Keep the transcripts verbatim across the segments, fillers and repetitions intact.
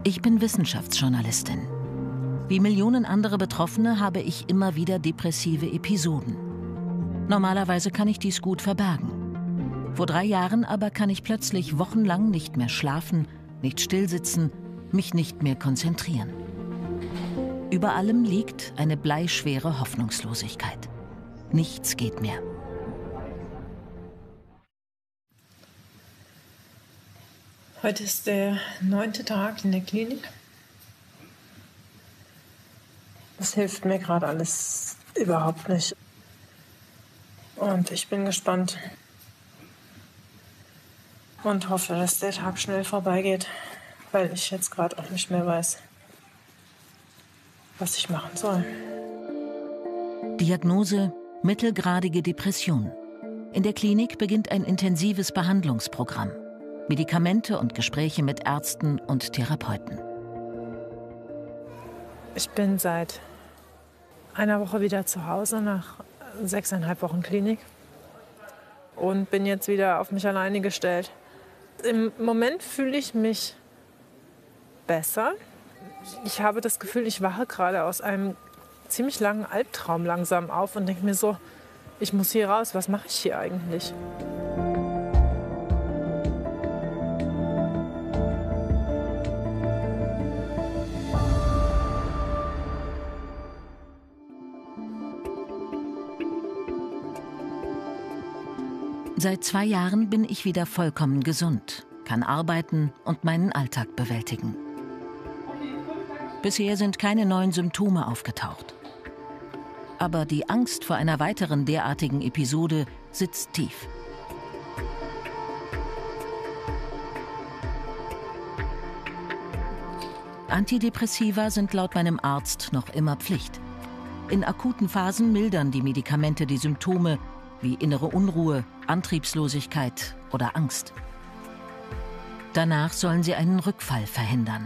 Ich bin Wissenschaftsjournalistin. Wie Millionen andere Betroffene habe ich immer wieder depressive Episoden. Normalerweise kann ich dies gut verbergen. Vor drei Jahren aber kann ich plötzlich wochenlang nicht mehr schlafen, nicht stillsitzen, mich nicht mehr konzentrieren. Über allem liegt eine bleischwere Hoffnungslosigkeit. Nichts geht mehr. Heute ist der neunte Tag in der Klinik. Das hilft mir gerade alles überhaupt nicht. Und ich bin gespannt und hoffe, dass der Tag schnell vorbeigeht, weil ich jetzt gerade auch nicht mehr weiß, was ich machen soll. Diagnose: mittelgradige Depression. In der Klinik beginnt ein intensives Behandlungsprogramm. Medikamente und Gespräche mit Ärzten und Therapeuten. Ich bin seit einer Woche wieder zu Hause nach sechseinhalb Wochen Klinik und bin jetzt wieder auf mich alleine gestellt. Im Moment fühle ich mich besser. Ich habe das Gefühl, ich wache gerade aus einem ziemlich langen Albtraum langsam auf und denke mir so, ich muss hier raus, was mache ich hier eigentlich? Seit zwei Jahren bin ich wieder vollkommen gesund, kann arbeiten und meinen Alltag bewältigen. Bisher sind keine neuen Symptome aufgetaucht. Aber die Angst vor einer weiteren derartigen Episode sitzt tief. Antidepressiva sind laut meinem Arzt noch immer Pflicht. In akuten Phasen mildern die Medikamente die Symptome wie innere Unruhe, Antriebslosigkeit oder Angst. Danach sollen sie einen Rückfall verhindern.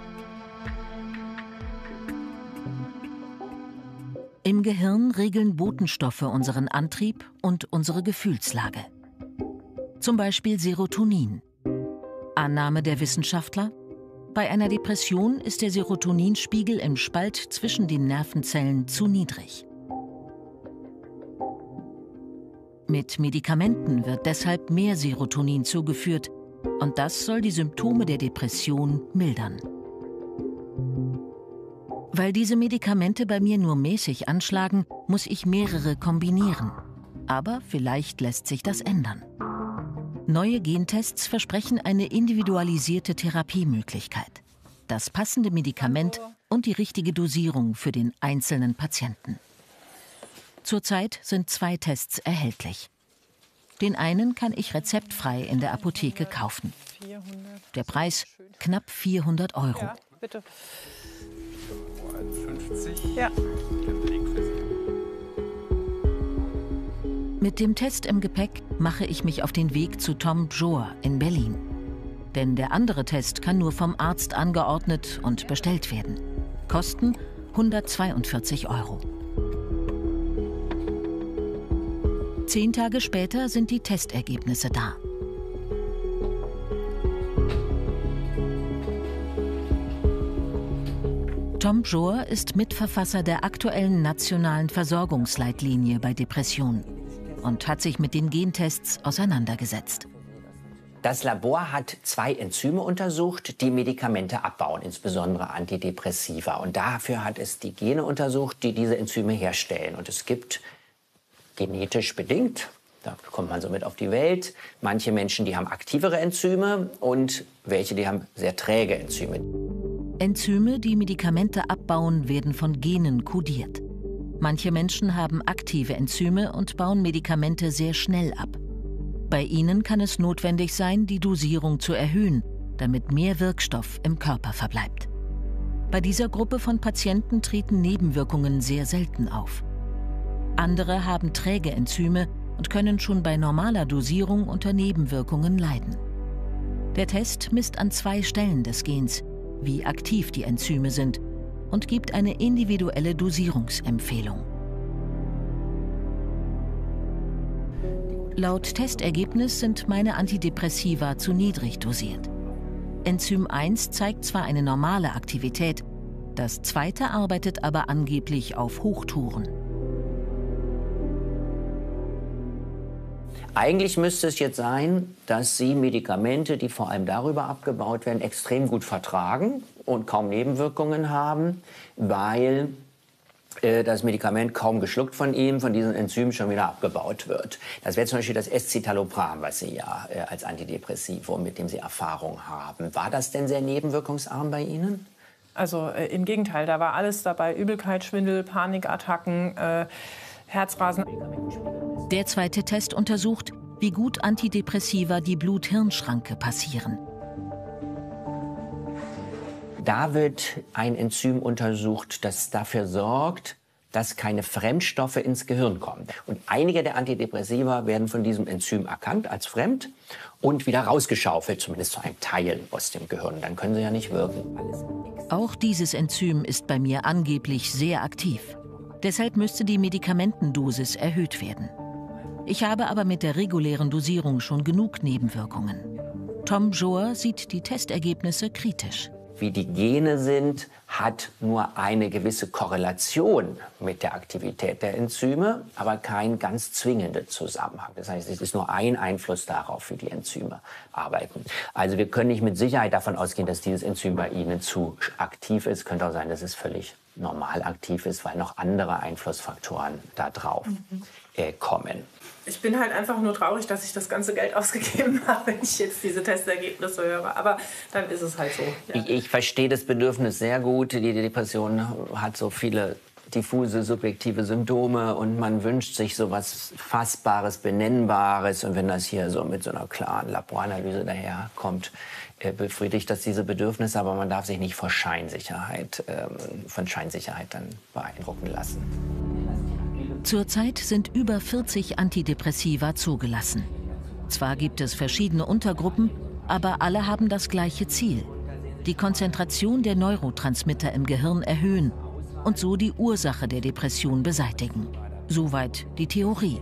Im Gehirn regeln Botenstoffe unseren Antrieb und unsere Gefühlslage. Zum Beispiel Serotonin. Annahme der Wissenschaftler: Bei einer Depression ist der Serotoninspiegel im Spalt zwischen den Nervenzellen zu niedrig. Mit Medikamenten wird deshalb mehr Serotonin zugeführt und das soll die Symptome der Depression mildern. Weil diese Medikamente bei mir nur mäßig anschlagen, muss ich mehrere kombinieren. Aber vielleicht lässt sich das ändern. Neue Gentests versprechen eine individualisierte Therapiemöglichkeit. Das passende Medikament und die richtige Dosierung für den einzelnen Patienten. Zurzeit sind zwei Tests erhältlich. Den einen kann ich rezeptfrei in der Apotheke kaufen. Der Preis knapp vierhundert Euro. Ja, bitte. fünfzig. Ja. Mit dem Test im Gepäck mache ich mich auf den Weg zu Tom Bjoer in Berlin. Denn der andere Test kann nur vom Arzt angeordnet und bestellt werden. Kosten hundertzweiundvierzig Euro. Zehn Tage später sind die Testergebnisse da. Tom Bjoer ist Mitverfasser der aktuellen nationalen Versorgungsleitlinie bei Depressionen und hat sich mit den Gentests auseinandergesetzt. Das Labor hat zwei Enzyme untersucht, die Medikamente abbauen, insbesondere Antidepressiva. Und dafür hat es die Gene untersucht, die diese Enzyme herstellen. Und es gibt genetisch bedingt, da kommt man so mit auf die Welt, manche Menschen, die haben aktivere Enzyme und welche, die haben sehr träge Enzyme. Enzyme, die Medikamente abbauen, werden von Genen kodiert. Manche Menschen haben aktive Enzyme und bauen Medikamente sehr schnell ab. Bei ihnen kann es notwendig sein, die Dosierung zu erhöhen, damit mehr Wirkstoff im Körper verbleibt. Bei dieser Gruppe von Patienten treten Nebenwirkungen sehr selten auf. Andere haben träge Enzyme und können schon bei normaler Dosierung unter Nebenwirkungen leiden. Der Test misst an zwei Stellen des Gens, wie aktiv die Enzyme sind, und gibt eine individuelle Dosierungsempfehlung. Laut Testergebnis sind meine Antidepressiva zu niedrig dosiert. Enzym eins zeigt zwar eine normale Aktivität, das zweite arbeitet aber angeblich auf Hochtouren. Eigentlich müsste es jetzt sein, dass Sie Medikamente, die vor allem darüber abgebaut werden, extrem gut vertragen und kaum Nebenwirkungen haben, weil äh, das Medikament kaum geschluckt von ihm, von diesen Enzymen schon wieder abgebaut wird. Das wäre zum Beispiel das Escitalopram, was Sie ja äh, als Antidepressivum, mit dem Sie Erfahrung haben. War das denn sehr nebenwirkungsarm bei Ihnen? Also äh, im Gegenteil, da war alles dabei: Übelkeit, Schwindel, Panikattacken, äh, Herzrasen. Der zweite Test untersucht, wie gut Antidepressiva die Blut-Hirn-Schranke passieren. Da wird ein Enzym untersucht, das dafür sorgt, dass keine Fremdstoffe ins Gehirn kommen. Und einige der Antidepressiva werden von diesem Enzym erkannt als fremd und wieder rausgeschaufelt, zumindest zu einem Teil aus dem Gehirn. Dann können sie ja nicht wirken. Auch dieses Enzym ist bei mir angeblich sehr aktiv. Deshalb müsste die Medikamentendosis erhöht werden. Ich habe aber mit der regulären Dosierung schon genug Nebenwirkungen. Tom Joer sieht die Testergebnisse kritisch. Wie die Gene sind, hat nur eine gewisse Korrelation mit der Aktivität der Enzyme, aber kein ganz zwingender Zusammenhang. Das heißt, es ist nur ein Einfluss darauf, wie die Enzyme arbeiten. Also wir können nicht mit Sicherheit davon ausgehen, dass dieses Enzym bei Ihnen zu aktiv ist. Könnte auch sein, dass es völlig normal aktiv ist, weil noch andere Einflussfaktoren da drauf mhm. äh, kommen. Ich bin halt einfach nur traurig, dass ich das ganze Geld ausgegeben habe, wenn ich jetzt diese Testergebnisse höre. Aber dann ist es halt so. Ja. Ich, ich verstehe das Bedürfnis sehr gut. Die Depression hat so viele diffuse, subjektive Symptome und man wünscht sich so was Fassbares, Benennbares. Und wenn das hier so mit so einer klaren Laboranalyse daherkommt, äh, befriedigt das diese Bedürfnisse. Aber man darf sich nicht vor Scheinsicherheit, ähm, von Scheinsicherheit dann beeindrucken lassen. Zurzeit sind über vierzig Antidepressiva zugelassen. Zwar gibt es verschiedene Untergruppen, aber alle haben das gleiche Ziel: die Konzentration der Neurotransmitter im Gehirn erhöhen und so die Ursache der Depression beseitigen. Soweit die Theorie.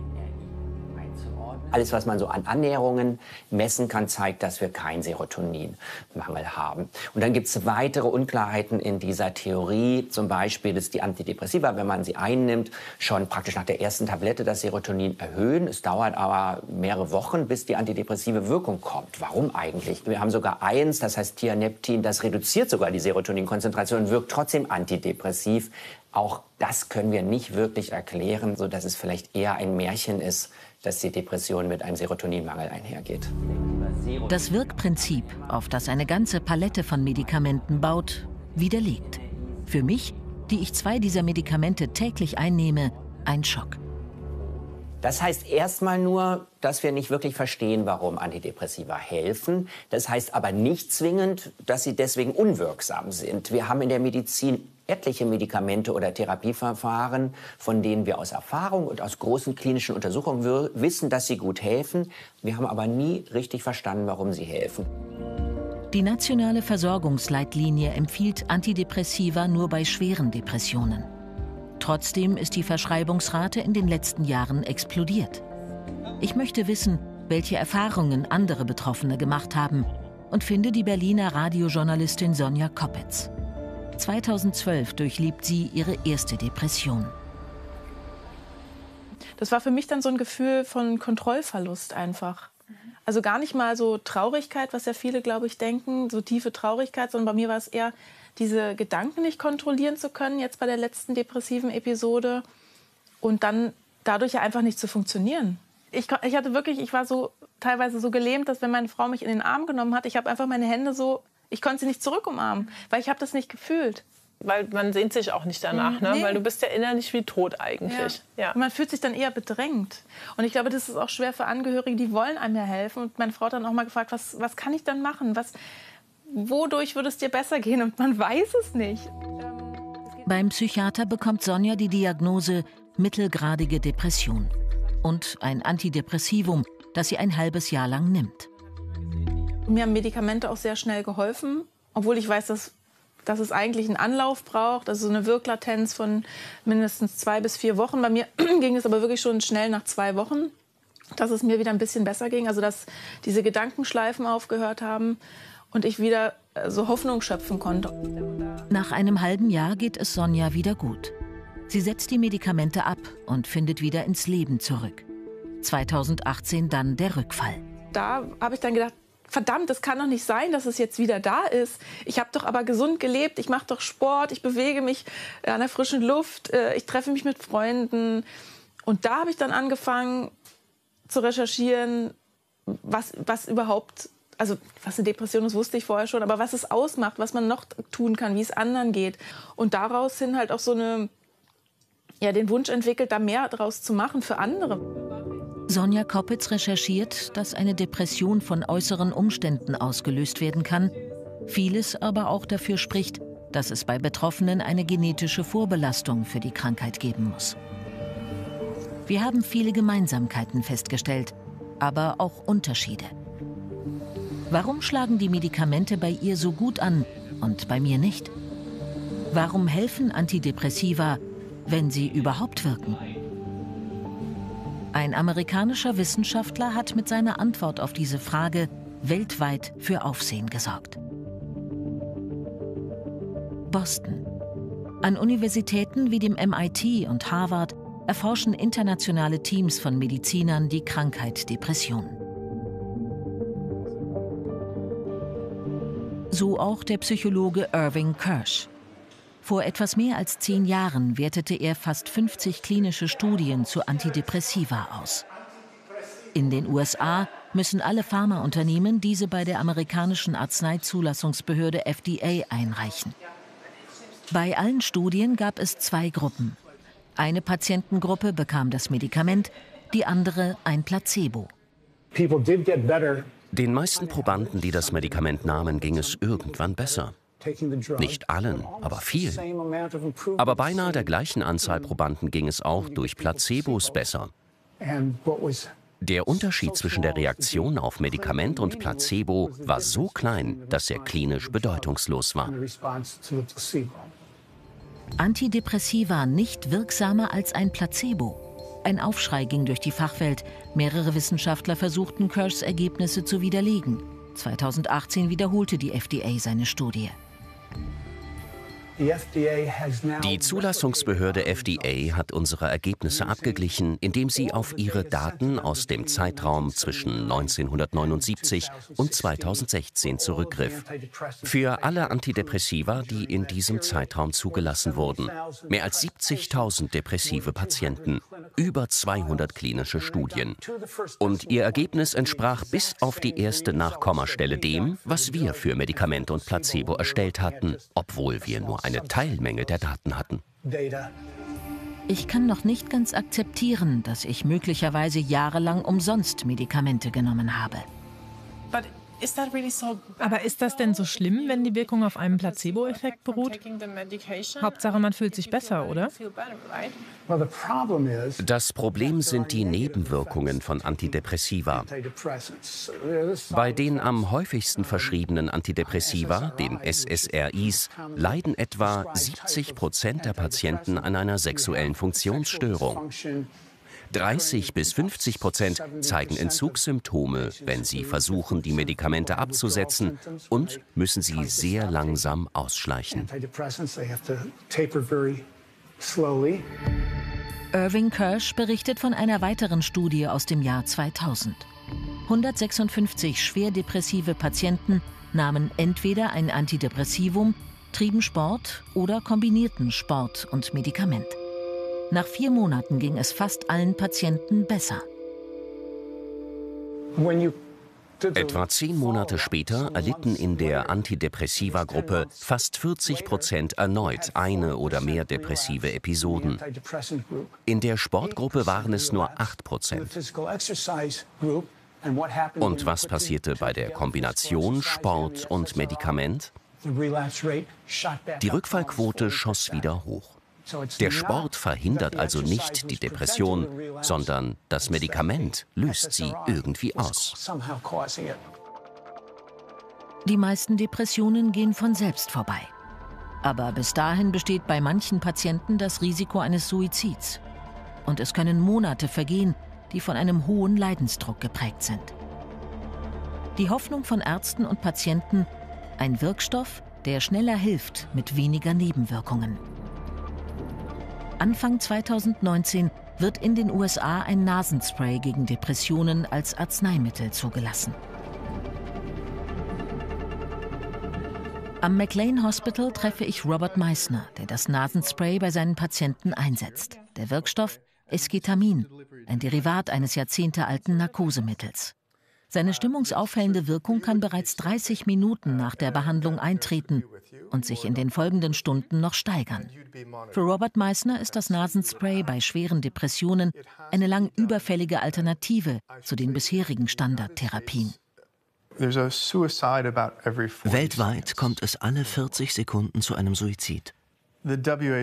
Alles, was man so an Annäherungen messen kann, zeigt, dass wir keinen Serotoninmangel haben. Und dann gibt es weitere Unklarheiten in dieser Theorie. Zum Beispiel, dass die Antidepressiva, wenn man sie einnimmt, schon praktisch nach der ersten Tablette das Serotonin erhöhen. Es dauert aber mehrere Wochen, bis die antidepressive Wirkung kommt. Warum eigentlich? Wir haben sogar eins, das heißt Tianeptin, das reduziert sogar die Serotoninkonzentration und wirkt trotzdem antidepressiv. Auch das können wir nicht wirklich erklären, sodass es vielleicht eher ein Märchen ist, dass die Depression mit einem Serotoninmangel einhergeht. Das Wirkprinzip, auf das eine ganze Palette von Medikamenten baut, widerlegt. Für mich, die ich zwei dieser Medikamente täglich einnehme, ein Schock. Das heißt erstmal nur, dass wir nicht wirklich verstehen, warum Antidepressiva helfen. Das heißt aber nicht zwingend, dass sie deswegen unwirksam sind. Wir haben in der Medizin etliche Medikamente oder Therapieverfahren, von denen wir aus Erfahrung und aus großen klinischen Untersuchungen wissen, dass sie gut helfen. Wir haben aber nie richtig verstanden, warum sie helfen. Die nationale Versorgungsleitlinie empfiehlt Antidepressiva nur bei schweren Depressionen. Trotzdem ist die Verschreibungsrate in den letzten Jahren explodiert. Ich möchte wissen, welche Erfahrungen andere Betroffene gemacht haben, und finde die Berliner Radiojournalistin Sonja Koppitz. zweitausendzwölf durchlebt sie ihre erste Depression. Das war für mich dann so ein Gefühl von Kontrollverlust einfach. Also gar nicht mal so Traurigkeit, was ja viele, glaube ich, denken, so tiefe Traurigkeit, sondern bei mir war es eher diese Gedanken nicht kontrollieren zu können, jetzt bei der letzten depressiven Episode, und dann dadurch ja einfach nicht zu funktionieren. Ich, ich hatte wirklich, ich war so teilweise so gelähmt, dass wenn meine Frau mich in den Arm genommen hat, ich habe einfach meine Hände so, ich konnte sie nicht zurück umarmen, weil ich habe das nicht gefühlt. Weil man sehnt sich auch nicht danach, ne? Nee. Weil du bist ja innerlich wie tot eigentlich. Ja. Ja. Und man fühlt sich dann eher bedrängt. Und ich glaube, das ist auch schwer für Angehörige, die wollen einem ja helfen. Und meine Frau hat dann auch mal gefragt, was, was kann ich dann machen? Was, wodurch würde es dir besser gehen? Und man weiß es nicht. Beim Psychiater bekommt Sonja die Diagnose mittelgradige Depression und ein Antidepressivum, das sie ein halbes Jahr lang nimmt. Mir haben Medikamente auch sehr schnell geholfen, obwohl ich weiß, dass, dass es eigentlich einen Anlauf braucht, also so eine Wirklatenz von mindestens zwei bis vier Wochen. Bei mir ging es aber wirklich schon schnell nach zwei Wochen, dass es mir wieder ein bisschen besser ging, also dass diese Gedankenschleifen aufgehört haben. und ich wieder so Hoffnung schöpfen konnte. Nach einem halben Jahr geht es Sonja wieder gut. Sie setzt die Medikamente ab und findet wieder ins Leben zurück. zweitausendachtzehn dann der Rückfall. Da habe ich dann gedacht, verdammt, das kann doch nicht sein, dass es jetzt wieder da ist. Ich habe doch aber gesund gelebt, ich mache doch Sport, ich bewege mich an der frischen Luft, ich treffe mich mit Freunden. Und da habe ich dann angefangen zu recherchieren, was, was überhaupt, also was eine Depression ist, wusste ich vorher schon, aber was es ausmacht, was man noch tun kann, wie es anderen geht. Und daraus hin halt auch so eine, ja, den Wunsch entwickelt, da mehr draus zu machen für andere. Sonja Koppitz recherchiert, dass eine Depression von äußeren Umständen ausgelöst werden kann, vieles aber auch dafür spricht, dass es bei Betroffenen eine genetische Vorbelastung für die Krankheit geben muss. Wir haben viele Gemeinsamkeiten festgestellt, aber auch Unterschiede. Warum schlagen die Medikamente bei ihr so gut an und bei mir nicht? Warum helfen Antidepressiva, wenn sie überhaupt wirken? Ein amerikanischer Wissenschaftler hat mit seiner Antwort auf diese Frage weltweit für Aufsehen gesorgt. Boston. An Universitäten wie dem M I T und Harvard erforschen internationale Teams von Medizinern die Krankheit Depression. So auch der Psychologe Irving Kirsch. Vor etwas mehr als zehn Jahren wertete er fast fünfzig klinische Studien zu Antidepressiva aus. In den U S A müssen alle Pharmaunternehmen diese bei der amerikanischen Arzneizulassungsbehörde F D A einreichen. Bei allen Studien gab es zwei Gruppen. Eine Patientengruppe bekam das Medikament, die andere ein Placebo. Den meisten Probanden, die das Medikament nahmen, ging es irgendwann besser. Nicht allen, aber vielen. Aber beinahe der gleichen Anzahl Probanden ging es auch durch Placebos besser. Der Unterschied zwischen der Reaktion auf Medikament und Placebo war so klein, dass er klinisch bedeutungslos war. Antidepressiva nicht wirksamer als ein Placebo. Ein Aufschrei ging durch die Fachwelt. Mehrere Wissenschaftler versuchten, Kirschs Ergebnisse zu widerlegen. zweitausendachtzehn wiederholte die F D A seine Studie. Die Zulassungsbehörde F D A hat unsere Ergebnisse abgeglichen, indem sie auf ihre Daten aus dem Zeitraum zwischen neunzehnhundertneunundsiebzig und zweitausendsechzehn zurückgriff. Für alle Antidepressiva, die in diesem Zeitraum zugelassen wurden. Mehr als siebzigtausend depressive Patienten, über zweihundert klinische Studien. Und ihr Ergebnis entsprach bis auf die erste Nachkommastelle dem, was wir für Medikament und Placebo erstellt hatten, obwohl wir nur eine Teilmenge der Daten hatten. Ich kann noch nicht ganz akzeptieren, dass ich möglicherweise jahrelang umsonst Medikamente genommen habe. Aber ist das denn so schlimm, wenn die Wirkung auf einem Placebo-Effekt beruht? Hauptsache, man fühlt sich besser, oder? Das Problem sind die Nebenwirkungen von Antidepressiva. Bei den am häufigsten verschriebenen Antidepressiva, den S S R Is, leiden etwa siebzig Prozent der Patienten an einer sexuellen Funktionsstörung. dreißig bis fünfzig Prozent zeigen Entzugssymptome, wenn sie versuchen, die Medikamente abzusetzen, und müssen sie sehr langsam ausschleichen. Irving Kirsch berichtet von einer weiteren Studie aus dem Jahr zweitausend. hundertsechsundfünfzig schwer depressive Patienten nahmen entweder ein Antidepressivum, trieben Sport oder kombinierten Sport und Medikament. Nach vier Monaten ging es fast allen Patienten besser. Etwa zehn Monate später erlitten in der Antidepressiva-Gruppe fast vierzig Prozent erneut eine oder mehr depressive Episoden. In der Sportgruppe waren es nur acht Prozent. Und was passierte bei der Kombination Sport und Medikament? Die Rückfallquote schoss wieder hoch. Der Sport verhindert also nicht die Depression, sondern das Medikament löst sie irgendwie aus. Die meisten Depressionen gehen von selbst vorbei. Aber bis dahin besteht bei manchen Patienten das Risiko eines Suizids. Und es können Monate vergehen, die von einem hohen Leidensdruck geprägt sind. Die Hoffnung von Ärzten und Patienten Ein Wirkstoff, der schneller hilft mit weniger Nebenwirkungen. Anfang zweitausendneunzehn wird in den U S A ein Nasenspray gegen Depressionen als Arzneimittel zugelassen. Am McLean Hospital treffe ich Robert Meissner, der das Nasenspray bei seinen Patienten einsetzt. Der Wirkstoff Esketamin, ein Derivat eines jahrzehntealten Narkosemittels. Seine stimmungsaufhellende Wirkung kann bereits dreißig Minuten nach der Behandlung eintreten und sich in den folgenden Stunden noch steigern. Für Robert Meissner ist das Nasenspray bei schweren Depressionen eine lang überfällige Alternative zu den bisherigen Standardtherapien. Weltweit kommt es alle vierzig Sekunden zu einem Suizid. Die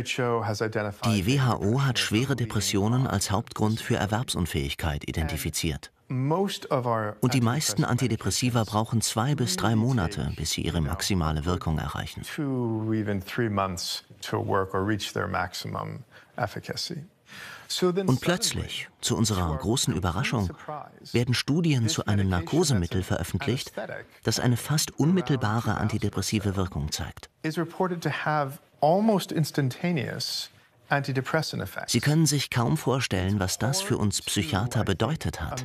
W H O hat schwere Depressionen als Hauptgrund für Erwerbsunfähigkeit identifiziert. Und die meisten Antidepressiva brauchen zwei bis drei Monate, bis sie ihre maximale Wirkung erreichen. Und plötzlich, zu unserer großen Überraschung, werden Studien zu einem Narkosemittel veröffentlicht, das eine fast unmittelbare antidepressive Wirkung zeigt. Sie können sich kaum vorstellen, was das für uns Psychiater bedeutet hat.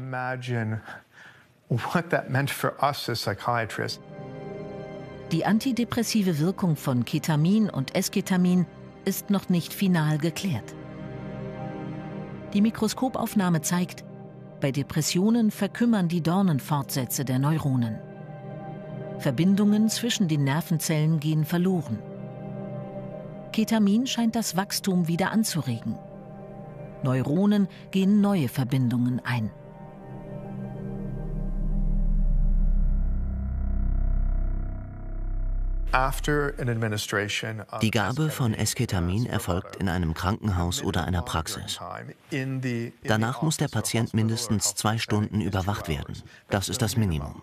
Die antidepressive Wirkung von Ketamin und Esketamin ist noch nicht final geklärt. Die Mikroskopaufnahme zeigt, bei Depressionen verkümmern die Dornenfortsätze der Neuronen. Verbindungen zwischen den Nervenzellen gehen verloren. Ketamin scheint das Wachstum wieder anzuregen. Neuronen gehen neue Verbindungen ein. Die Gabe von Esketamin erfolgt in einem Krankenhaus oder einer Praxis. Danach muss der Patient mindestens zwei Stunden überwacht werden. Das ist das Minimum.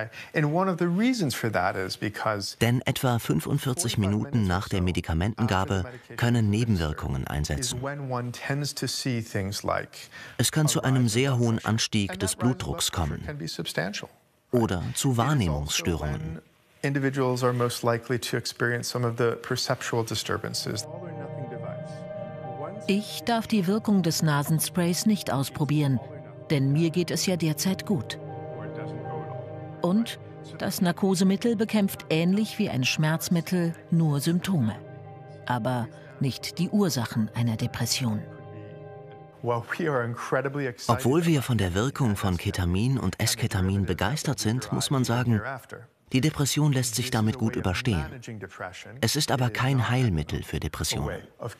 Denn etwa fünfundvierzig Minuten nach der Medikamentengabe können Nebenwirkungen einsetzen. Es kann zu einem sehr hohen Anstieg des Blutdrucks kommen oder zu Wahrnehmungsstörungen. Individuals are most likely to experience some of the perceptual disturbances. Ich darf die Wirkung des Nasensprays nicht ausprobieren, denn mir geht es ja derzeit gut. Und das Narkosemittel bekämpft ähnlich wie ein Schmerzmittel nur Symptome, aber nicht die Ursachen einer Depression. Obwohl wir von der Wirkung von Ketamin und Esketamin begeistert sind, muss man sagen, die Depression lässt sich damit gut überstehen. Es ist aber kein Heilmittel für Depressionen.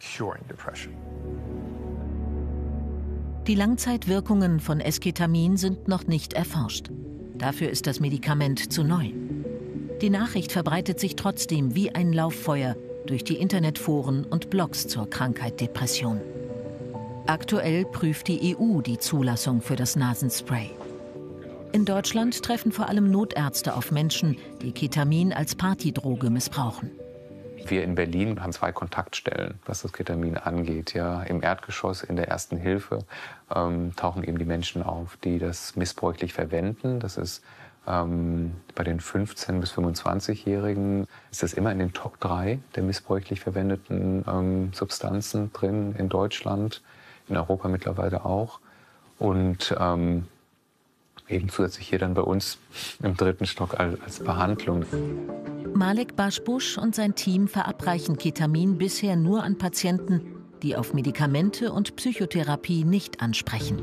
Die Langzeitwirkungen von Esketamin sind noch nicht erforscht. Dafür ist das Medikament zu neu. Die Nachricht verbreitet sich trotzdem wie ein Lauffeuer durch die Internetforen und Blogs zur Krankheit Depression. Aktuell prüft die E U die Zulassung für das Nasenspray. In Deutschland treffen vor allem Notärzte auf Menschen, die Ketamin als Partydroge missbrauchen. Wir in Berlin haben zwei Kontaktstellen, was das Ketamin angeht. Ja, im Erdgeschoss in der Ersten Hilfe ähm, tauchen eben die Menschen auf, die das missbräuchlich verwenden. Das ist ähm, bei den fünfzehn- bis fünfundzwanzigjährigen ist das immer in den Top drei der missbräuchlich verwendeten ähm, Substanzen drin in Deutschland, in Europa mittlerweile auch. Und ähm, eben zusätzlich hier dann bei uns im dritten Stock als Behandlung. Malek Baschbusch und sein Team verabreichen Ketamin bisher nur an Patienten, die auf Medikamente und Psychotherapie nicht ansprechen.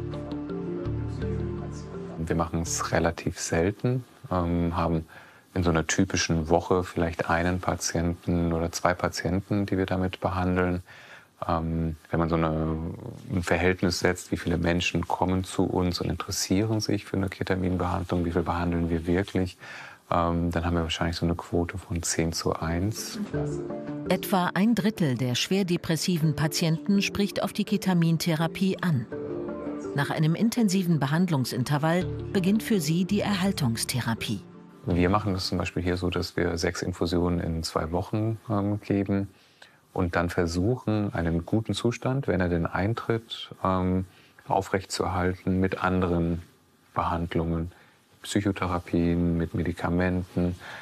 Wir machen es relativ selten, ähm, haben in so einer typischen Woche vielleicht einen Patienten oder zwei Patienten, die wir damit behandeln. Ähm, wenn man so eine, ein Verhältnis setzt, wie viele Menschen kommen zu uns und interessieren sich für eine Ketaminbehandlung, wie viel behandeln wir wirklich, ähm, dann haben wir wahrscheinlich so eine Quote von zehn zu eins. Etwa ein Drittel der schwer depressiven Patienten spricht auf die Ketamintherapie an. Nach einem intensiven Behandlungsintervall beginnt für sie die Erhaltungstherapie. Wir machen das zum Beispiel hier so, dass wir sechs Infusionen in zwei Wochen ähm, geben. Und dann versuchen, einen guten Zustand, wenn er denn eintritt, ähm, aufrechtzuerhalten mit anderen Behandlungen, Psychotherapien, mit Medikamenten.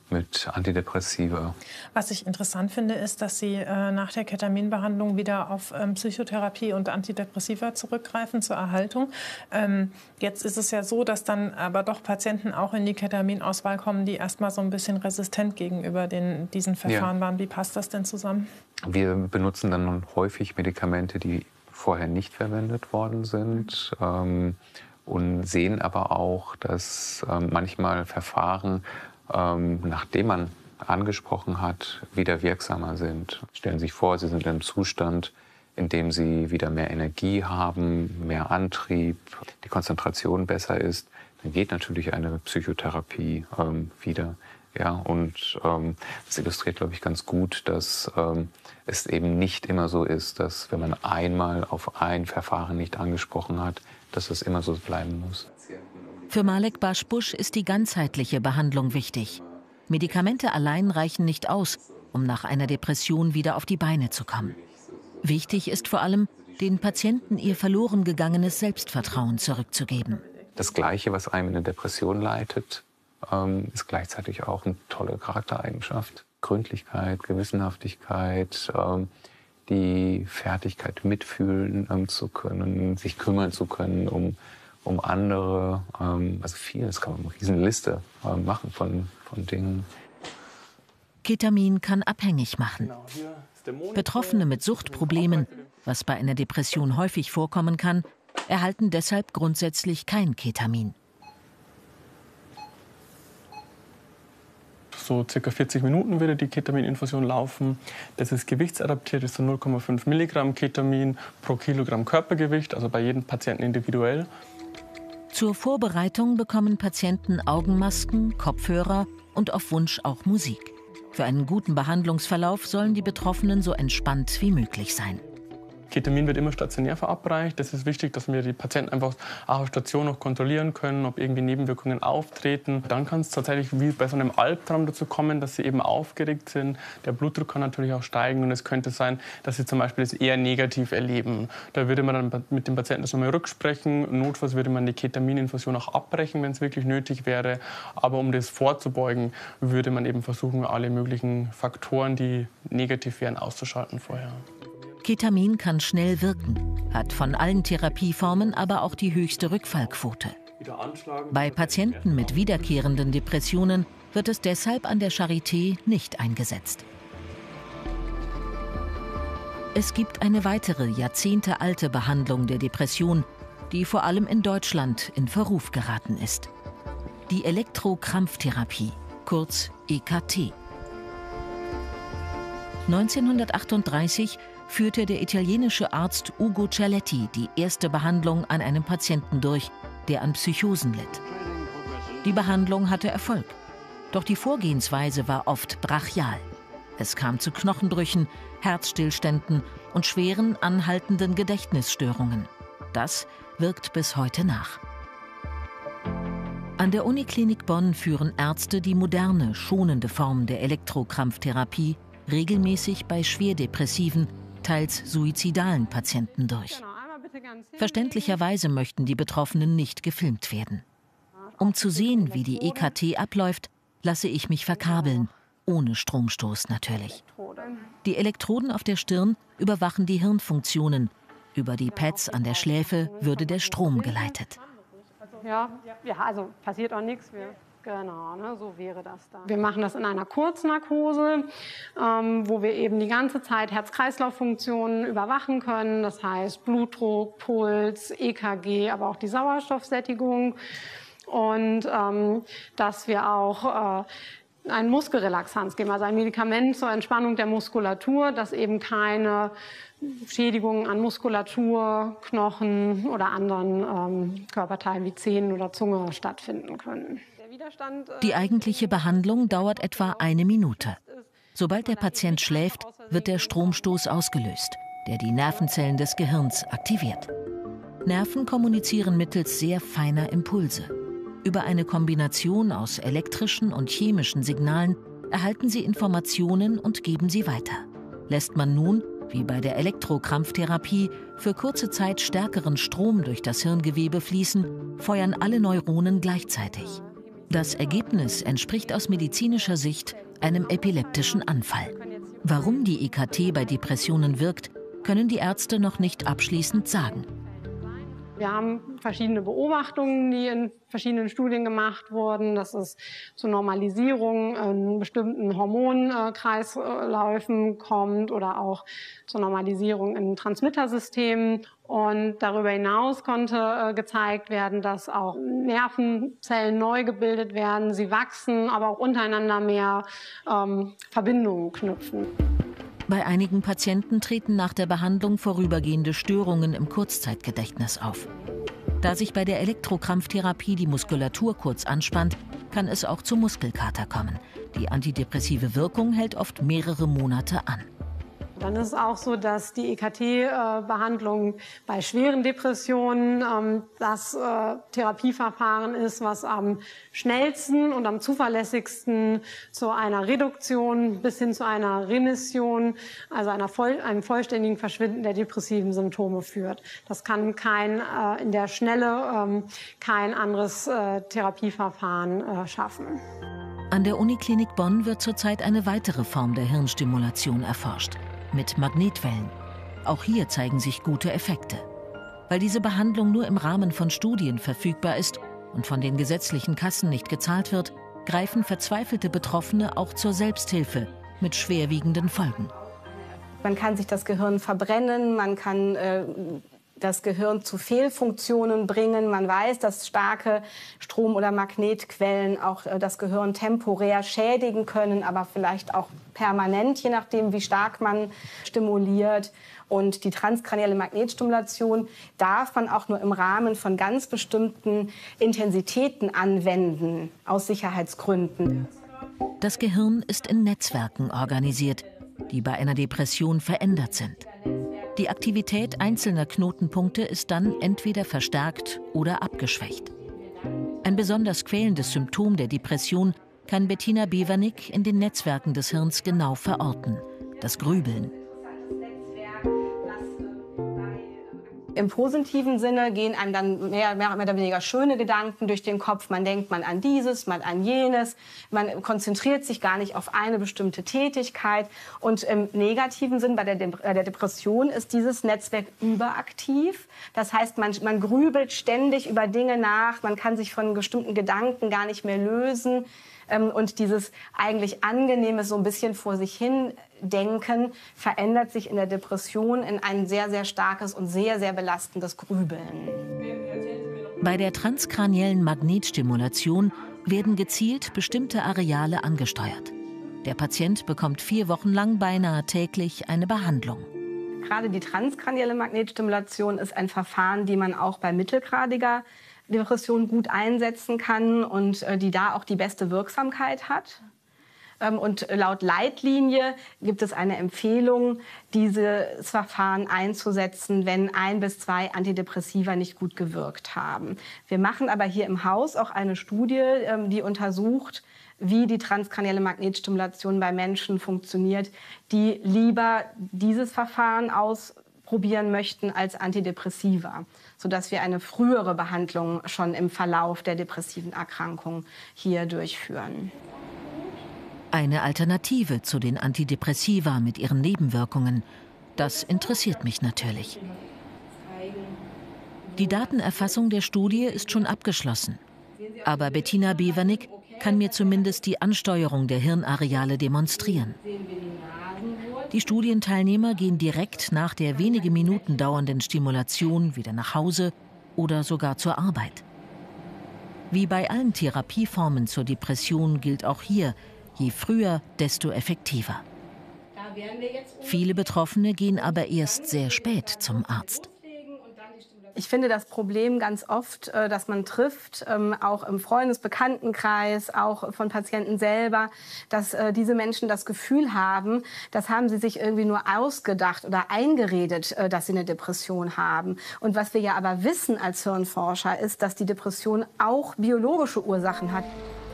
mit Antidepressiva. Was ich interessant finde, ist, dass Sie äh, nach der Ketaminbehandlung wieder auf ähm, Psychotherapie und Antidepressiva zurückgreifen zur Erhaltung. Ähm, jetzt ist es ja so, dass dann aber doch Patienten auch in die Ketaminauswahl kommen, die erstmal so ein bisschen resistent gegenüber den, diesen Verfahren ja. waren. Wie passt das denn zusammen? Wir benutzen dann häufig Medikamente, die vorher nicht verwendet worden sind. Ähm, und sehen aber auch, dass ähm, manchmal Verfahren, ähm, nachdem man angesprochen hat, wieder wirksamer sind. Stellen Sie sich vor, Sie sind in einem Zustand, in dem Sie wieder mehr Energie haben, mehr Antrieb, die Konzentration besser ist, dann geht natürlich eine Psychotherapie ähm, wieder. Ja, und ähm, das illustriert, glaube ich, ganz gut, dass ähm, es eben nicht immer so ist, dass wenn man einmal auf ein Verfahren nicht angesprochen hat, dass es immer so bleiben muss. Für Malek Baschbusch ist die ganzheitliche Behandlung wichtig. Medikamente allein reichen nicht aus, um nach einer Depression wieder auf die Beine zu kommen. Wichtig ist vor allem, den Patienten ihr verloren gegangenes Selbstvertrauen zurückzugeben. Das Gleiche, was einem in eine Depression leitet, ist gleichzeitig auch eine tolle Charaktereigenschaft. Gründlichkeit, Gewissenhaftigkeit, die Fertigkeit, mitfühlen zu können, sich kümmern zu können um, um andere. Also viel, das kann man eine riesen Liste machen von, von Dingen. Ketamin kann abhängig machen. Betroffene mit Suchtproblemen, was bei einer Depression häufig vorkommen kann, erhalten deshalb grundsätzlich kein Ketamin. So circa vierzig Minuten würde die Ketamininfusion laufen. Das ist gewichtsadaptiert, das ist so null Komma fünf Milligramm Ketamin pro Kilogramm Körpergewicht, also bei jedem Patienten individuell. Zur Vorbereitung bekommen Patienten Augenmasken, Kopfhörer und auf Wunsch auch Musik. Für einen guten Behandlungsverlauf sollen die Betroffenen so entspannt wie möglich sein. Ketamin wird immer stationär verabreicht. Das ist wichtig, dass wir die Patienten einfach auch auf Station noch kontrollieren können, ob irgendwie Nebenwirkungen auftreten. Dann kann es tatsächlich wie bei so einem Albtraum dazu kommen, dass sie eben aufgeregt sind. Der Blutdruck kann natürlich auch steigen und es könnte sein, dass sie zum Beispiel das eher negativ erleben. Da würde man dann mit dem Patienten das nochmal rücksprechen. Notfalls würde man die Ketamininfusion auch abbrechen, wenn es wirklich nötig wäre. Aber um das vorzubeugen, würde man eben versuchen, alle möglichen Faktoren, die negativ wären, auszuschalten vorher. Ketamin kann schnell wirken, hat von allen Therapieformen aber auch die höchste Rückfallquote. Bei Patienten mit wiederkehrenden Depressionen wird es deshalb an der Charité nicht eingesetzt. Es gibt eine weitere jahrzehntealte Behandlung der Depression, die vor allem in Deutschland in Verruf geraten ist. Die Elektrokrampftherapie, kurz E K T. neunzehnhundertachtunddreißig führte der italienische Arzt Ugo Cialetti die erste Behandlung an einem Patienten durch, der an Psychosen litt. Die Behandlung hatte Erfolg, doch die Vorgehensweise war oft brachial. Es kam zu Knochenbrüchen, Herzstillständen und schweren, anhaltenden Gedächtnisstörungen. Das wirkt bis heute nach. An der Uniklinik Bonn führen Ärzte die moderne, schonende Form der Elektrokrampftherapie regelmäßig bei schwerdepressiven, teils suizidalen Patienten durch. Verständlicherweise möchten die Betroffenen nicht gefilmt werden. Um zu sehen, wie die E K T abläuft, lasse ich mich verkabeln, ohne Stromstoß natürlich. Die Elektroden auf der Stirn überwachen die Hirnfunktionen. Über die Pads an der Schläfe würde der Strom geleitet. Ja, ja, also passiert auch nichts. Genau, ne, so wäre das dann. Wir machen das in einer Kurznarkose, ähm, wo wir eben die ganze Zeit Herz-Kreislauf-Funktionen überwachen können. Das heißt Blutdruck, Puls, E K G, aber auch die Sauerstoffsättigung. Und ähm, dass wir auch äh, ein Muskelrelaxanz geben, also ein Medikament zur Entspannung der Muskulatur, dass eben keine Schädigungen an Muskulatur, Knochen oder anderen ähm, Körperteilen wie Zähnen oder Zunge stattfinden können. Die eigentliche Behandlung dauert etwa eine Minute. Sobald der Patient schläft, wird der Stromstoß ausgelöst, der die Nervenzellen des Gehirns aktiviert. Nerven kommunizieren mittels sehr feiner Impulse. Über eine Kombination aus elektrischen und chemischen Signalen erhalten sie Informationen und geben sie weiter. Lässt man nun, wie bei der Elektrokrampftherapie, für kurze Zeit stärkeren Strom durch das Hirngewebe fließen, feuern alle Neuronen gleichzeitig. Das Ergebnis entspricht aus medizinischer Sicht einem epileptischen Anfall. Warum die E K T bei Depressionen wirkt, können die Ärzte noch nicht abschließend sagen. Wir haben verschiedene Beobachtungen, die in verschiedenen Studien gemacht wurden. Das ist zur Normalisierung in bestimmten Hormonkreisläufen kommt oder auch zur Normalisierung in Transmittersystemen. Und darüber hinaus konnte gezeigt werden, dass auch Nervenzellen neu gebildet werden. Sie wachsen, aber auch untereinander mehr ähm, Verbindungen knüpfen. Bei einigen Patienten treten nach der Behandlung vorübergehende Störungen im Kurzzeitgedächtnis auf. Da sich bei der Elektrokrampftherapie die Muskulatur kurz anspannt, kann es auch zu Muskelkater kommen. Die antidepressive Wirkung hält oft mehrere Monate an. Dann ist es auch so, dass die E K T-Behandlung bei schweren Depressionen ähm, das äh, Therapieverfahren ist, was am schnellsten und am zuverlässigsten zu einer Reduktion bis hin zu einer Remission, also einer voll, einem vollständigen Verschwinden der depressiven Symptome führt. Das kann kein, äh, in der Schnelle ähm, kein anderes äh, Therapieverfahren äh, schaffen. An der Uniklinik Bonn wird zurzeit eine weitere Form der Hirnstimulation erforscht. Mit Magnetwellen. Auch hier zeigen sich gute Effekte. Weil diese Behandlung nur im Rahmen von Studien verfügbar ist und von den gesetzlichen Kassen nicht gezahlt wird, greifen verzweifelte Betroffene auch zur Selbsthilfe mit schwerwiegenden Folgen. Man kann sich das Gehirn verbrennen, man kann äh, das Gehirn zu Fehlfunktionen bringen. Man weiß, dass starke Strom- oder Magnetquellen auch äh, das Gehirn temporär schädigen können, aber vielleicht auch permanent, je nachdem, wie stark man stimuliert. Und die transkranielle Magnetstimulation darf man auch nur im Rahmen von ganz bestimmten Intensitäten anwenden, aus Sicherheitsgründen. Das Gehirn ist in Netzwerken organisiert, die bei einer Depression verändert sind. Die Aktivität einzelner Knotenpunkte ist dann entweder verstärkt oder abgeschwächt. Ein besonders quälendes Symptom der Depression kann Bettina Bevernick in den Netzwerken des Hirns genau verorten: das Grübeln. Im positiven Sinne gehen einem dann mehr, mehr oder weniger schöne Gedanken durch den Kopf. Man denkt mal an dieses, mal an jenes. Man konzentriert sich gar nicht auf eine bestimmte Tätigkeit. Und im negativen Sinn, bei der, De bei der Depression, ist dieses Netzwerk überaktiv. Das heißt, man, man grübelt ständig über Dinge nach. Man kann sich von bestimmten Gedanken gar nicht mehr lösen. Und dieses eigentlich Angenehme, so ein bisschen vor sich hin denken, verändert sich in der Depression in ein sehr, sehr starkes und sehr, sehr belastendes Grübeln. Bei der transkraniellen Magnetstimulation werden gezielt bestimmte Areale angesteuert. Der Patient bekommt vier Wochen lang beinahe täglich eine Behandlung. Gerade die transkranielle Magnetstimulation ist ein Verfahren, die man auch bei mittelgradiger Depression gut einsetzen kann und äh, die da auch die beste Wirksamkeit hat. Ähm, und laut Leitlinie gibt es eine Empfehlung, dieses Verfahren einzusetzen, wenn ein bis zwei Antidepressiva nicht gut gewirkt haben. Wir machen aber hier im Haus auch eine Studie, ähm, die untersucht, wie die transkranielle Magnetstimulation bei Menschen funktioniert, die lieber dieses Verfahren ausprobieren möchten als Antidepressiva, sodass wir eine frühere Behandlung schon im Verlauf der depressiven Erkrankung hier durchführen. Eine Alternative zu den Antidepressiva mit ihren Nebenwirkungen, das interessiert mich natürlich. Die Datenerfassung der Studie ist schon abgeschlossen. Aber Bettina Bevernick kann mir zumindest die Ansteuerung der Hirnareale demonstrieren. Die Studienteilnehmer gehen direkt nach der wenige Minuten dauernden Stimulation wieder nach Hause oder sogar zur Arbeit. Wie bei allen Therapieformen zur Depression gilt auch hier: je früher, desto effektiver. Viele Betroffene gehen aber erst sehr spät zum Arzt. Ich finde das Problem ganz oft, dass man trifft, auch im Freundesbekanntenkreis, auch von Patienten selber, dass diese Menschen das Gefühl haben, das haben sie sich irgendwie nur ausgedacht oder eingeredet, dass sie eine Depression haben. Und was wir ja aber wissen als Hirnforscher ist, dass die Depression auch biologische Ursachen hat.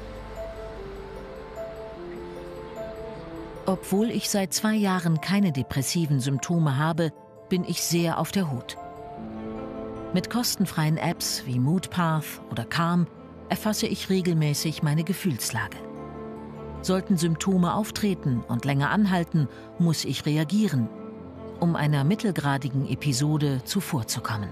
Obwohl ich seit zwei Jahren keine depressiven Symptome habe, bin ich sehr auf der Hut. Mit kostenfreien Apps wie Moodpath oder Calm erfasse ich regelmäßig meine Gefühlslage. Sollten Symptome auftreten und länger anhalten, muss ich reagieren, um einer mittelgradigen Episode zuvorzukommen.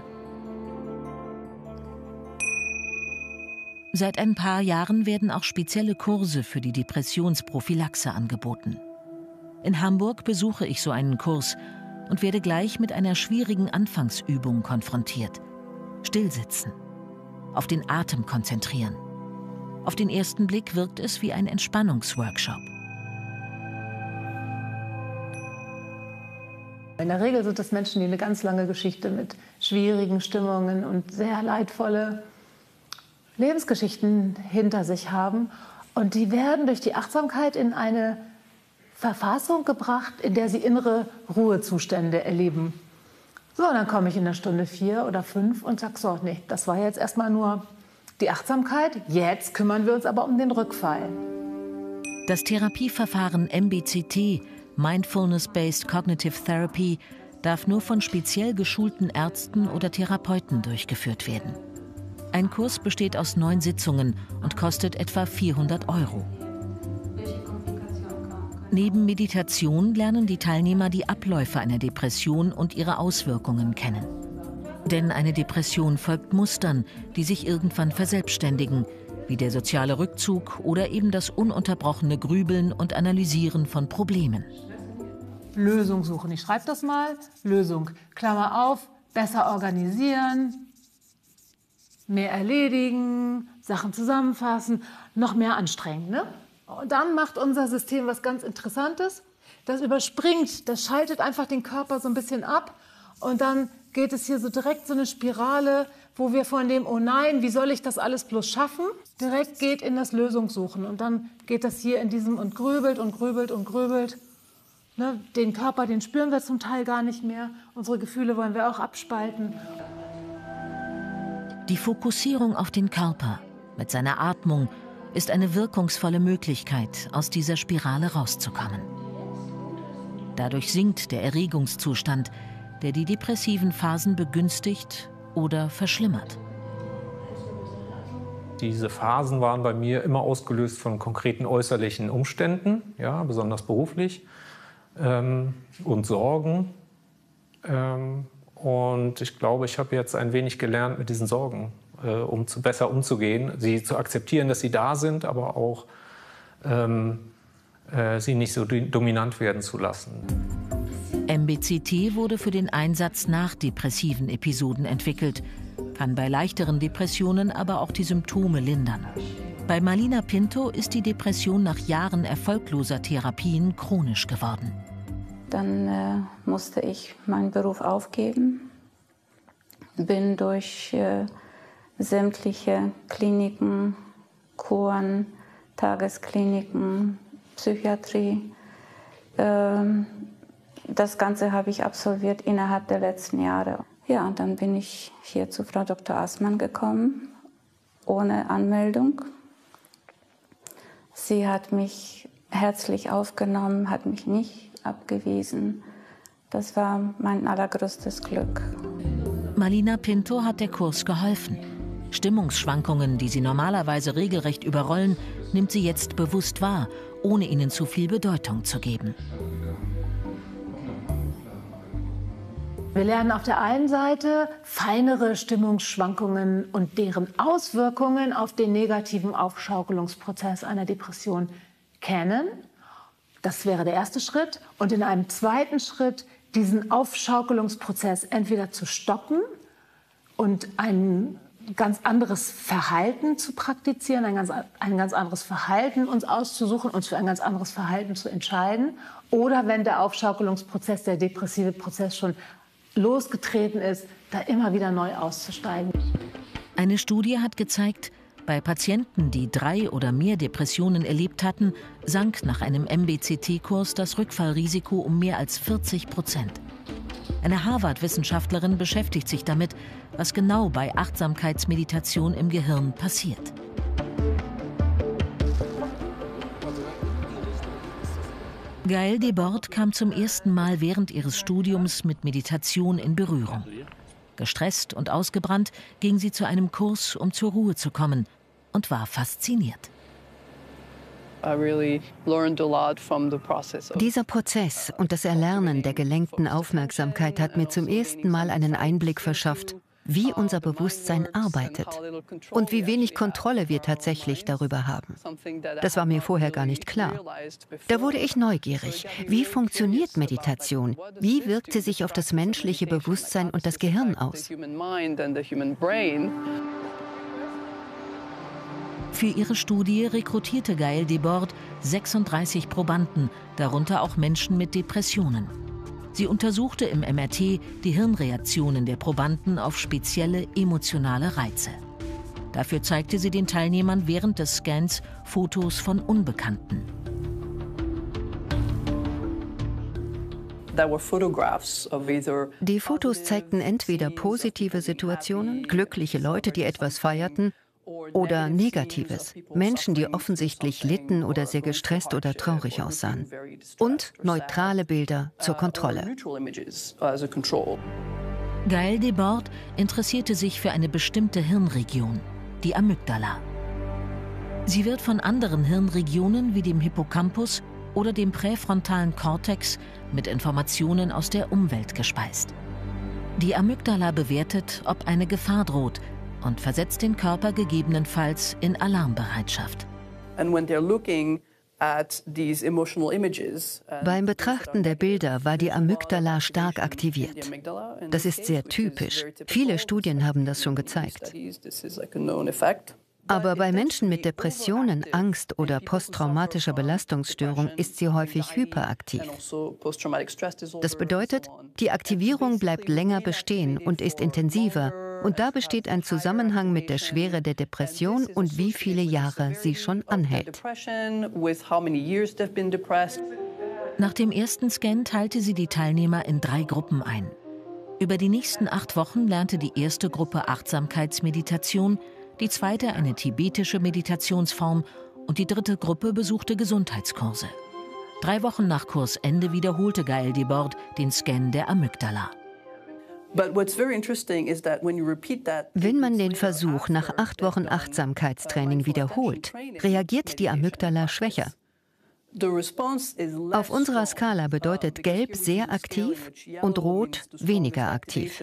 Seit ein paar Jahren werden auch spezielle Kurse für die Depressionsprophylaxe angeboten. In Hamburg besuche ich so einen Kurs und werde gleich mit einer schwierigen Anfangsübung konfrontiert. Stillsitzen. Auf den Atem konzentrieren. Auf den ersten Blick wirkt es wie ein Entspannungsworkshop. In der Regel sind das Menschen, die eine ganz lange Geschichte mit schwierigen Stimmungen und sehr leidvolle Lebensgeschichten hinter sich haben. Und die werden durch die Achtsamkeit in eine Verfassung gebracht, in der sie innere Ruhezustände erleben. So, und dann komme ich in der Stunde vier oder fünf und sage so, nee, das war jetzt erstmal nur die Achtsamkeit, jetzt kümmern wir uns aber um den Rückfall. Das Therapieverfahren M B C T, Mindfulness-Based Cognitive Therapy, darf nur von speziell geschulten Ärzten oder Therapeuten durchgeführt werden. Ein Kurs besteht aus neun Sitzungen und kostet etwa vierhundert Euro. Neben Meditation lernen die Teilnehmer die Abläufe einer Depression und ihre Auswirkungen kennen. Denn eine Depression folgt Mustern, die sich irgendwann verselbstständigen, wie der soziale Rückzug oder eben das ununterbrochene Grübeln und Analysieren von Problemen. Lösung suchen. Ich schreibe das mal. Lösung. Klammer auf. Besser organisieren. Mehr erledigen. Sachen zusammenfassen. Noch mehr anstrengen. Ne? Und dann macht unser System was ganz Interessantes. Das überspringt, das schaltet einfach den Körper so ein bisschen ab. Und dann geht es hier so direkt so eine Spirale, wo wir von dem, oh nein, wie soll ich das alles bloß schaffen, direkt geht in das Lösungssuchen. Und dann geht das hier in diesem und grübelt und grübelt und grübelt. Ne, den Körper, den spüren wir zum Teil gar nicht mehr. Unsere Gefühle wollen wir auch abspalten. Die Fokussierung auf den Körper mit seiner Atmung ist eine wirkungsvolle Möglichkeit, aus dieser Spirale rauszukommen. Dadurch sinkt der Erregungszustand, der die depressiven Phasen begünstigt oder verschlimmert. Diese Phasen waren bei mir immer ausgelöst von konkreten äußerlichen Umständen, ja, besonders beruflich, ähm, und Sorgen. Ähm, und ich glaube, ich habe jetzt ein wenig gelernt, mit diesen Sorgen äh, um zu, besser umzugehen, sie zu akzeptieren, dass sie da sind, aber auch ähm, äh, sie nicht so dominant werden zu lassen. M B C T wurde für den Einsatz nach depressiven Episoden entwickelt, kann bei leichteren Depressionen aber auch die Symptome lindern. Bei Malina Pinto ist die Depression nach Jahren erfolgloser Therapien chronisch geworden. Dann äh, musste ich meinen Beruf aufgeben, bin durch äh, sämtliche Kliniken, Kuren, Tageskliniken, Psychiatrie, äh, das Ganze habe ich absolviert innerhalb der letzten Jahre. Ja, und dann bin ich hier zu Frau Doktor Assmann gekommen, ohne Anmeldung. Sie hat mich herzlich aufgenommen, hat mich nicht abgewiesen. Das war mein allergrößtes Glück. Malina Pinto hat der Kurs geholfen. Stimmungsschwankungen, die sie normalerweise regelrecht überrollen, nimmt sie jetzt bewusst wahr, ohne ihnen zu viel Bedeutung zu geben. Wir lernen auf der einen Seite feinere Stimmungsschwankungen und deren Auswirkungen auf den negativen Aufschaukelungsprozess einer Depression kennen. Das wäre der erste Schritt. Und in einem zweiten Schritt diesen Aufschaukelungsprozess entweder zu stoppen und ein ganz anderes Verhalten zu praktizieren, ein ganz, ein ganz anderes Verhalten uns auszusuchen, uns für ein ganz anderes Verhalten zu entscheiden. Oder wenn der Aufschaukelungsprozess, der depressive Prozess schon losgetreten ist, da immer wieder neu auszusteigen. Eine Studie hat gezeigt, bei Patienten, die drei oder mehr Depressionen erlebt hatten, sank nach einem M B C T-Kurs das Rückfallrisiko um mehr als vierzig Prozent. Eine Harvard-Wissenschaftlerin beschäftigt sich damit, was genau bei Achtsamkeitsmeditation im Gehirn passiert. Gaëlle Desbordes kam zum ersten Mal während ihres Studiums mit Meditation in Berührung. Gestresst und ausgebrannt ging sie zu einem Kurs, um zur Ruhe zu kommen. und war fasziniert. Dieser Prozess und das Erlernen der gelenkten Aufmerksamkeit hat mir zum ersten Mal einen Einblick verschafft, wie unser Bewusstsein arbeitet und wie wenig Kontrolle wir tatsächlich darüber haben. Das war mir vorher gar nicht klar. Da wurde ich neugierig. Wie funktioniert Meditation? Wie wirkt sie sich auf das menschliche Bewusstsein und das Gehirn aus? Für ihre Studie rekrutierte Gail Debord sechsunddreißig Probanden, darunter auch Menschen mit Depressionen. Sie untersuchte im M R T die Hirnreaktionen der Probanden auf spezielle emotionale Reize. Dafür zeigte sie den Teilnehmern während des Scans Fotos von Unbekannten. Die Fotos zeigten entweder positive Situationen, glückliche Leute, die etwas feierten, oder Negatives, Menschen, die offensichtlich litten oder sehr gestresst oder traurig aussahen. Und neutrale Bilder zur Kontrolle. Gail Debord interessierte sich für eine bestimmte Hirnregion, die Amygdala. Sie wird von anderen Hirnregionen wie dem Hippocampus oder dem präfrontalen Kortex mit Informationen aus der Umwelt gespeist. Die Amygdala bewertet, ob eine Gefahr droht, und versetzt den Körper gegebenenfalls in Alarmbereitschaft. Beim Betrachten der Bilder war die Amygdala stark aktiviert. Das ist sehr typisch. Viele Studien haben das schon gezeigt. Aber bei Menschen mit Depressionen, Angst oder posttraumatischer Belastungsstörung ist sie häufig hyperaktiv. Das bedeutet, die Aktivierung bleibt länger bestehen und ist intensiver. Und da besteht ein Zusammenhang mit der Schwere der Depression und wie viele Jahre sie schon anhält. Nach dem ersten Scan teilte sie die Teilnehmer in drei Gruppen ein. Über die nächsten acht Wochen lernte die erste Gruppe Achtsamkeitsmeditation, die zweite eine tibetische Meditationsform und die dritte Gruppe besuchte Gesundheitskurse. Drei Wochen nach Kursende wiederholte Gail Debord den Scan der Amygdala. Wenn man den Versuch nach acht Wochen Achtsamkeitstraining wiederholt, reagiert die Amygdala schwächer. Auf unserer Skala bedeutet Gelb sehr aktiv und Rot weniger aktiv.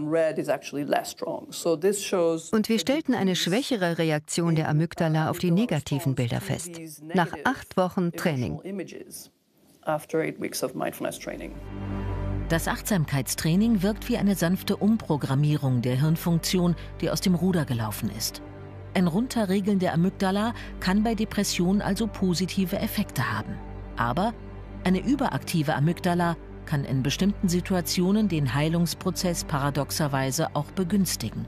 Und wir stellten eine schwächere Reaktion der Amygdala auf die negativen Bilder fest. Nach acht Wochen Training. Das Achtsamkeitstraining wirkt wie eine sanfte Umprogrammierung der Hirnfunktion, die aus dem Ruder gelaufen ist. Ein Runterregeln der Amygdala kann bei Depression also positive Effekte haben. Aber eine überaktive Amygdala kann in bestimmten Situationen den Heilungsprozess paradoxerweise auch begünstigen.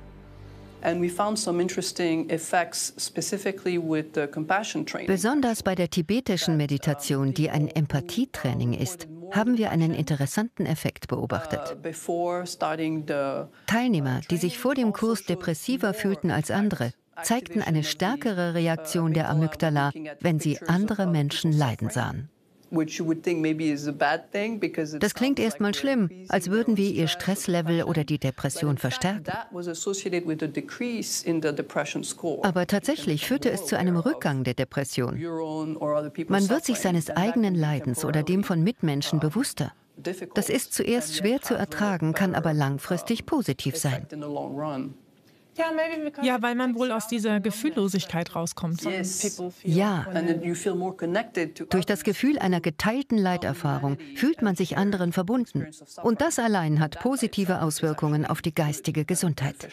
Besonders bei der tibetischen Meditation, die ein Empathietraining ist, haben wir einen interessanten Effekt beobachtet. Teilnehmer, die sich vor dem Kurs depressiver fühlten als andere, zeigten eine stärkere Reaktion der Amygdala, wenn sie andere Menschen leiden sahen. Das klingt erstmal schlimm, als würden wir ihr Stresslevel oder die Depression verstärken. Aber tatsächlich führte es zu einem Rückgang der Depression. Man wird sich seines eigenen Leidens oder dem von Mitmenschen bewusster. Das ist zuerst schwer zu ertragen, kann aber langfristig positiv sein. Ja, weil man wohl aus dieser Gefühllosigkeit rauskommt. Ja. Durch das Gefühl einer geteilten Leiterfahrung fühlt man sich anderen verbunden. Und das allein hat positive Auswirkungen auf die geistige Gesundheit.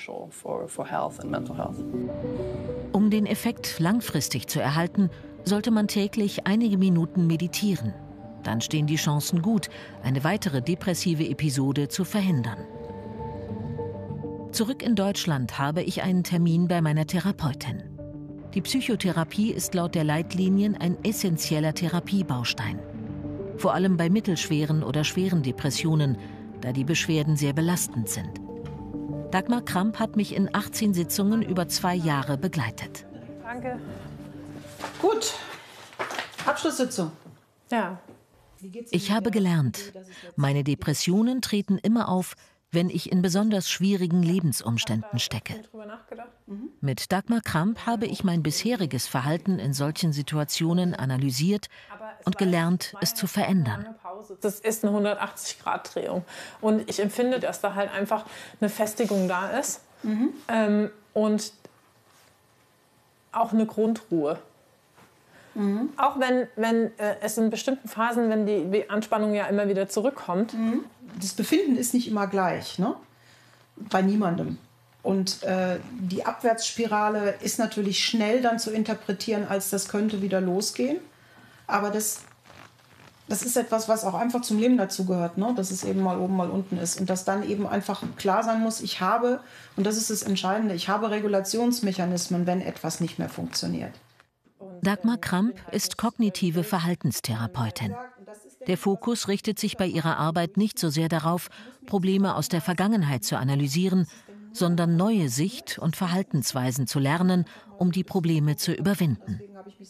Um den Effekt langfristig zu erhalten, sollte man täglich einige Minuten meditieren. Dann stehen die Chancen gut, eine weitere depressive Episode zu verhindern. Zurück in Deutschland habe ich einen Termin bei meiner Therapeutin. Die Psychotherapie ist laut der Leitlinien ein essentieller Therapiebaustein. Vor allem bei mittelschweren oder schweren Depressionen, da die Beschwerden sehr belastend sind. Dagmar Kramp hat mich in achtzehn Sitzungen über zwei Jahre begleitet. Danke. Gut. Abschlusssitzung. Ja. Ich habe gelernt, meine Depressionen treten immer auf, wenn ich in besonders schwierigen Lebensumständen stecke. Mit Dagmar Kramp habe ich mein bisheriges Verhalten in solchen Situationen analysiert und gelernt, es zu verändern. Das ist eine hundertachtzig Grad Drehung. Und ich empfinde, dass da halt einfach eine Festigung da ist. Mhm. Ähm, und auch eine Grundruhe. Mhm. Auch wenn, wenn äh, es in bestimmten Phasen, wenn die, die Anspannung ja immer wieder zurückkommt. Mhm. Das Befinden ist nicht immer gleich, ne? Bei niemandem. Und äh, die Abwärtsspirale ist natürlich schnell dann zu interpretieren, als das könnte wieder losgehen. Aber das, das ist etwas, was auch einfach zum Leben dazugehört, ne? Dass es eben mal oben, mal unten ist. Und dass dann eben einfach klar sein muss, ich habe, und das ist das Entscheidende, ich habe Regulationsmechanismen, wenn etwas nicht mehr funktioniert. Dagmar Kramp ist kognitive Verhaltenstherapeutin. Der Fokus richtet sich bei ihrer Arbeit nicht so sehr darauf, Probleme aus der Vergangenheit zu analysieren, sondern neue Sicht- und Verhaltensweisen zu lernen, um die Probleme zu überwinden.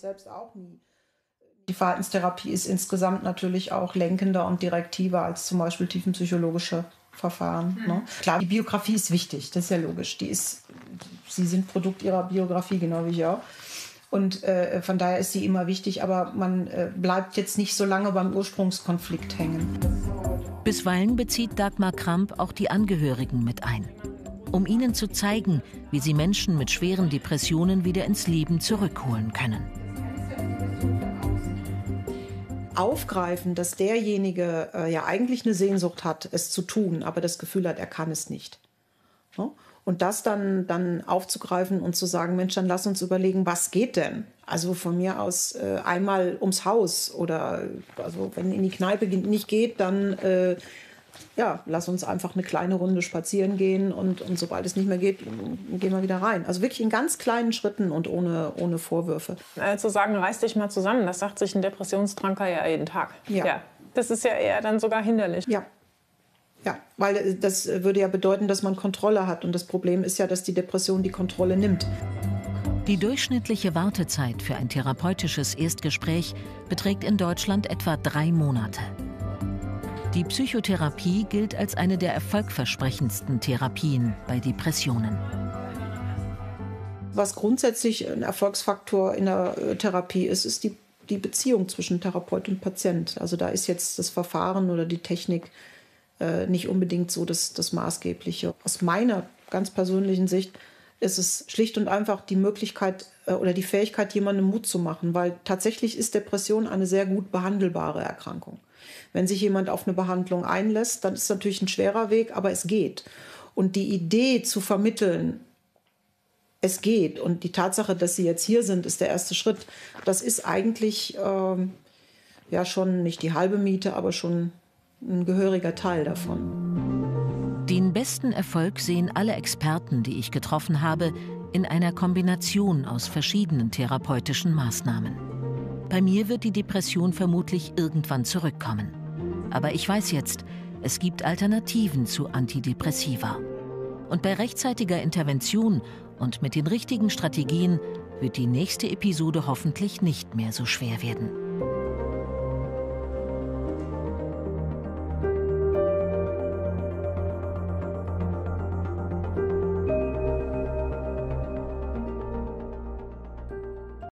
Die Verhaltenstherapie ist insgesamt natürlich auch lenkender und direktiver als zum Beispiel tiefenpsychologische Verfahren. Mhm. Ne? Klar, die Biografie ist wichtig, das ist ja logisch. Die ist, Sie sind Produkt Ihrer Biografie, genau wie ich auch. Und äh, von daher ist sie immer wichtig, aber man äh, bleibt jetzt nicht so lange beim Ursprungskonflikt hängen. Bisweilen bezieht Dagmar Kramp auch die Angehörigen mit ein, um ihnen zu zeigen, wie sie Menschen mit schweren Depressionen wieder ins Leben zurückholen können. Aufgreifen, dass derjenige äh, ja eigentlich eine Sehnsucht hat, es zu tun, aber das Gefühl hat, er kann es nicht. Ja? Und das dann, dann aufzugreifen und zu sagen, Mensch, dann lass uns überlegen, was geht denn? Also von mir aus äh, einmal ums Haus oder also wenn in die Kneipe nicht geht, dann äh, ja, lass uns einfach eine kleine Runde spazieren gehen und, und sobald es nicht mehr geht, gehen wir wieder rein. Also wirklich in ganz kleinen Schritten und ohne, ohne Vorwürfe. Äh, zu sagen, reiß dich mal zusammen, das sagt sich ein Depressionskranker ja jeden Tag. Ja. Ja. Das ist ja eher dann sogar hinderlich. Ja. Ja, weil das würde ja bedeuten, dass man Kontrolle hat. Und das Problem ist ja, dass die Depression die Kontrolle nimmt. Die durchschnittliche Wartezeit für ein therapeutisches Erstgespräch beträgt in Deutschland etwa drei Monate. Die Psychotherapie gilt als eine der erfolgversprechendsten Therapien bei Depressionen. Was grundsätzlich ein Erfolgsfaktor in der Therapie ist, ist die, die Beziehung zwischen Therapeut und Patient. Also da ist jetzt das Verfahren oder die Technik nicht unbedingt so das, das Maßgebliche. Aus meiner ganz persönlichen Sicht ist es schlicht und einfach die Möglichkeit oder die Fähigkeit, jemandem Mut zu machen, weil tatsächlich ist Depression eine sehr gut behandelbare Erkrankung. Wenn sich jemand auf eine Behandlung einlässt, dann ist es natürlich ein schwerer Weg, aber es geht. Und die Idee zu vermitteln, es geht, und die Tatsache, dass Sie jetzt hier sind, ist der erste Schritt, das ist eigentlich ähm, ja schon nicht die halbe Miete, aber schon ein gehöriger Teil davon. Den besten Erfolg sehen alle Experten, die ich getroffen habe, in einer Kombination aus verschiedenen therapeutischen Maßnahmen. Bei mir wird die Depression vermutlich irgendwann zurückkommen. Aber ich weiß jetzt, es gibt Alternativen zu Antidepressiva. Und bei rechtzeitiger Intervention und mit den richtigen Strategien wird die nächste Episode hoffentlich nicht mehr so schwer werden.